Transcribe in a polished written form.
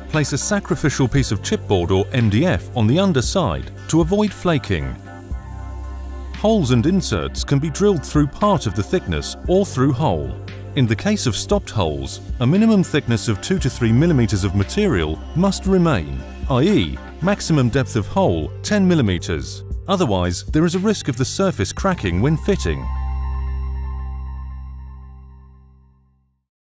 place a sacrificial piece of chipboard or MDF on the underside to avoid flaking. Holes and inserts can be drilled through part of the thickness or through hole. In the case of stopped holes, a minimum thickness of 2 to 3 mm of material must remain, i.e., maximum depth of hole 10 mm. Otherwise, there is a risk of the surface cracking when fitting.